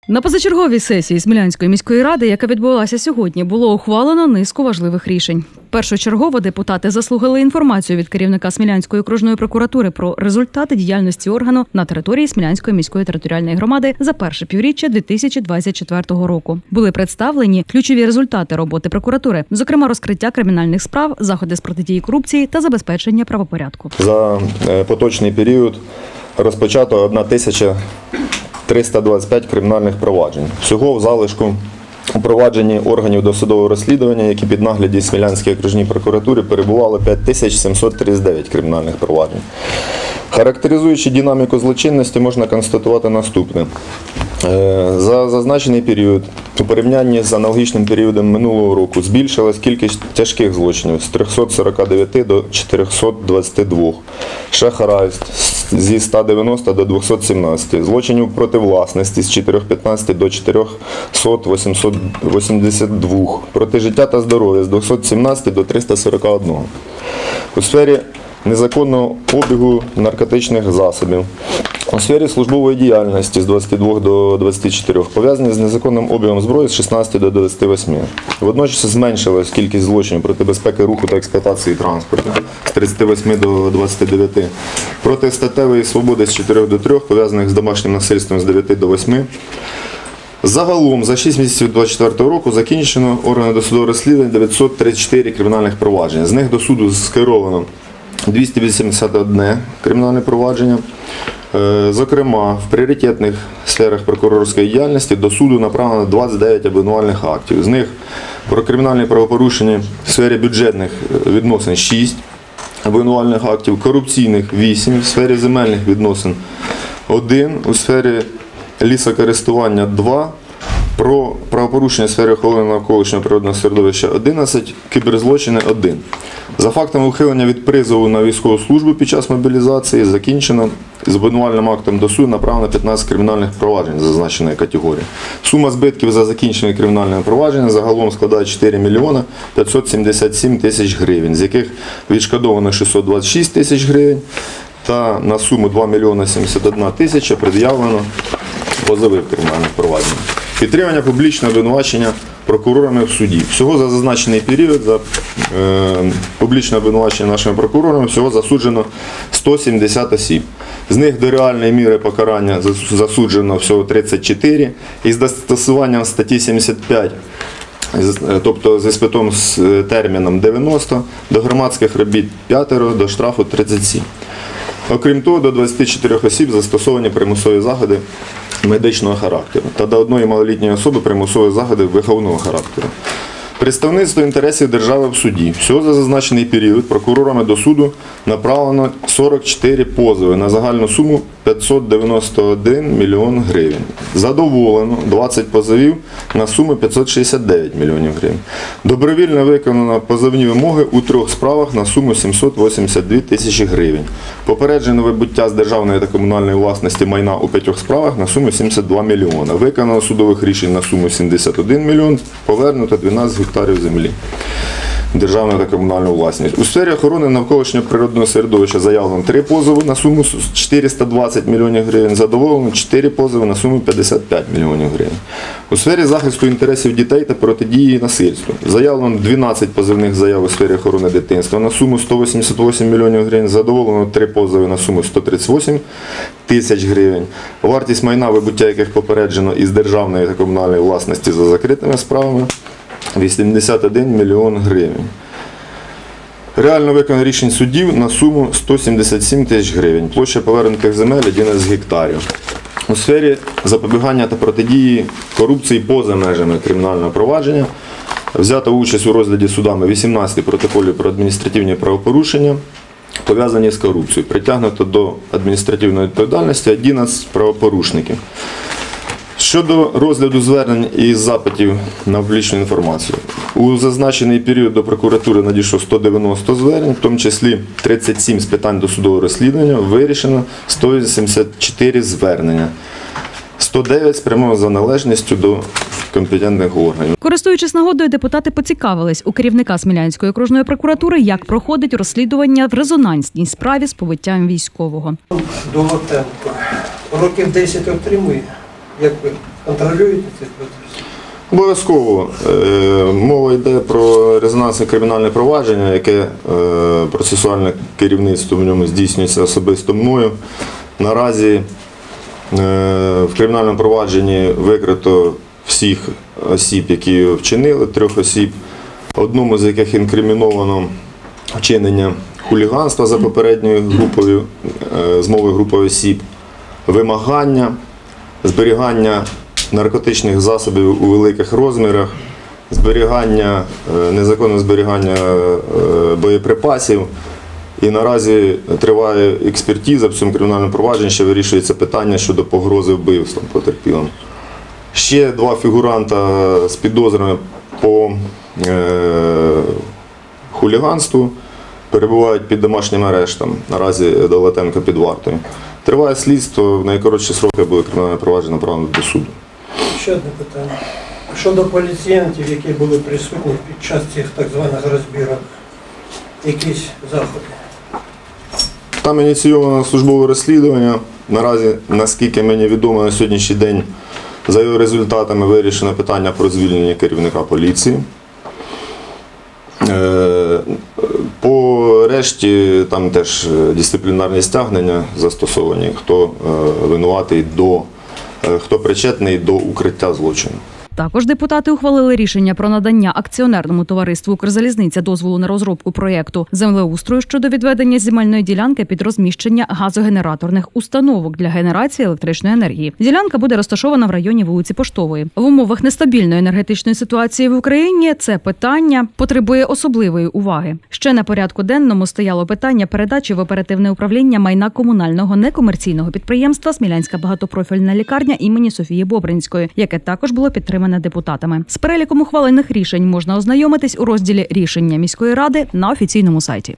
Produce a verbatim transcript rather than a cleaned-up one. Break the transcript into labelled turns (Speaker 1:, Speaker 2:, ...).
Speaker 1: На позачерговій сесії Смілянської міської ради, яка відбулася сьогодні, було ухвалено низку важливих рішень. Першочергово депутати заслухали інформацію від керівника Смілянської окружної прокуратури про результати діяльності органу на території Смілянської міської територіальної громади за перше півріччя дві тисячі двадцять четвертого року. Були представлені ключові результати роботи прокуратури, зокрема розкриття кримінальних справ, заходи з протидії корупції та забезпечення правопорядку.
Speaker 2: За поточний період розпочато тисяча триста двадцять п'ять кримінальних проваджень. Всього в залишку у провадженні органів досудового розслідування, які під нагляді Смілянської окружній прокуратури, перебувало п'ять тисяч сімсот тридцять дев'ять кримінальних проваджень. Характеризуючи динаміку злочинності, можна констатувати наступне. За зазначений період, у порівнянні з аналогічним періодом минулого року, збільшилась кількість тяжких злочинів з трьохсот сорока дев'яти до чотирьохсот двадцяти двох, шахрайств зі ста дев'яноста до двохсот сімнадцяти, злочинів проти власності з чотирьохсот п'ятнадцяти до чотирьохсот вісімдесяти двох, проти життя та здоров'я з двохсот сімнадцяти до триста сорока одного. У сфері незаконного обігу наркотичних засобів, у сфері службової діяльності з двадцяти двох до двадцяти чотирьох, пов'язані з незаконним обігом зброї з шістнадцяти до двадцяти восьми. Водночас зменшилась кількість злочинів проти безпеки руху та експлуатації транспорту з тридцяти восьми до двадцяти дев'яти, проти статевої свободи з чотирьох до трьох, пов'язаних з домашнім насильством з дев'яти до восьми. Загалом за шість місяців двадцять четвертого року закінчено органи досудового розслідування дев'ятсот тридцять чотири кримінальних проваджень. З них до суду скеровано двісті вісімдесят одне кримінальне провадження. Зокрема, в пріоритетних сферах прокурорської діяльності до суду направлено двадцять дев'ять обвинувальних актів. З них про кримінальні правопорушення в сфері бюджетних відносин шість обвинувальних актів, корупційних вісім, в сфері земельних відносин один, у сфері лісокористування два, про правопорушення в сфері охорони навколишнього природного середовища одинадцять, кіберзлочини один. За фактами ухилення від призову на військову службу під час мобілізації закінчено з обвинувальним актом до суду направлено п'ятнадцять кримінальних проваджень зазначеної категорії. Сума збитків за закінчені кримінальними провадженнями загалом складає чотири мільйони п'ятсот сімдесят сім тисяч гривень, з яких відшкодовано шістсот двадцять шість тисяч гривень та на суму два мільйони сімдесят одна тисяча пред'явлено позови в кримінальних провадженнях. Підтримання публічного обвинувачення прокурорами в суді. Всього за зазначений період за е, публічне обвинувачення нашими прокурорами всього засуджено сто сімдесят осіб. З них до реальної міри покарання засуджено всього тридцять чотири, і з застосуванням статті сімдесят п'ять, тобто з іспитом з терміном дев'яносто, до громадських робіт п'ятеро, до штрафу тридцять сім. Окрім того, до двадцяти чотирьох осіб застосовані примусові заходи медичного характеру та до одної малолітньої особи примусові заходи виховного характеру. Представництво інтересів держави в суді. Всього за зазначений період прокурорами до суду направлено сорок чотири позови на загальну суму п'ятсот дев'яносто один мільйон гривень. Задоволено двадцять позовів на суму п'ятсот шістдесят дев'ять мільйонів гривень. Добровільно виконано позовні вимоги у трьох справах на суму сімсот вісімдесят дві тисячі гривень. Попереджено вибуття з державної та комунальної власності майна у п'ятьох справах на суму сімдесят два мільйони. Виконано судових рішень на суму сімдесят один мільйон, повернуто дванадцять гектарів землі державної та комунальної власності. У сфері охорони навколишнього природного середовища заявлено три позови на суму чотириста двадцять мільйонів гривень, задоволено чотири позови на суму п'ятдесят п'ять мільйонів гривень. У сфері захисту інтересів дітей та протидії насильству заявлено дванадцять позовних заяв у сфері охорони дитинства на суму сто вісімдесят вісім мільйонів гривень, задоволено три позови на суму сто тридцять вісім тисяч гривень. Вартість майна, вибуття яких попереджено із державної та комунальної власності за закритими справами вісімдесят один мільйон гривень. Реально виконано рішень судів на суму сто сімдесят сім тисяч гривень. Площа повернутих земель одинадцять гектарів. У сфері запобігання та протидії корупції поза межами кримінального провадження взято участь у розгляді судами вісімнадцять протоколів про адміністративні правопорушення, пов'язані з корупцією. Притягнуто до адміністративної відповідальності одинадцять правопорушників. Щодо розгляду звернень і запитів на публічну інформацію. У зазначений період до прокуратури надійшло сто дев'яносто звернень, в тому числі тридцять сім з питань досудового розслідування, вирішено сто вісімдесят чотири звернення. сто дев'ять спрямовано за належністю до компетентних органів.
Speaker 1: Користуючись нагодою, депутати поцікавились у керівника Смілянської окружної прокуратури, як проходить розслідування в резонансній справі з побиттям військового.
Speaker 3: Долготенко років десять отримує, як ви контролюєте цей процес?
Speaker 2: Обов'язково. Е, Мова йде про резонансне кримінальне провадження, яке е, процесуальне керівництво в ньому здійснюється особисто мною. Наразі е, в кримінальному провадженні викрито всіх осіб, які вчинили, трьох осіб, одному з яких інкриміновано вчинення хуліганства за попередньою групою, е, змовою групою осіб, вимагання, зберігання наркотичних засобів у великих розмірах, зберігання, незаконне зберігання боєприпасів. І наразі триває експертиза в цьому кримінальному провадженні, ще вирішується питання щодо погрози вбивством потерпілим. Ще два фігуранта з підозрами по е, хуліганству перебувають під домашнім арештом. Наразі Довлатенко під вартою. Триває слідство, в найкоротші сроки буде кримінальне провадження направлено до суду.
Speaker 3: Ще одне питання. Щодо поліціянтів, які були присутні під час цих так званих розбірок, якісь заходи?
Speaker 2: Там ініційовано службове розслідування. Наразі, наскільки мені відомо, на сьогоднішній день за його результатами вирішено питання про звільнення керівника поліції. По решті там теж дисциплінарні стягнення застосовані, хто винуватий до, хто причетний до укриття злочину.
Speaker 1: Також депутати ухвалили рішення про надання акціонерному товариству «Укрзалізниця» дозволу на розробку проєкту землеустрою щодо відведення земельної ділянки під розміщення газогенераторних установок для генерації електричної енергії. Ділянка буде розташована в районі вулиці Поштової. В умовах нестабільної енергетичної ситуації в Україні це питання потребує особливої уваги. Ще на порядку денному стояло питання передачі в оперативне управління майна комунального некомерційного підприємства «Смілянська багатопрофільна лікарня» імені Софії Бобринської, яке також було підтримане депутатами. З переліком ухвалених рішень можна ознайомитись у розділі «Рішення міської ради» на офіційному сайті.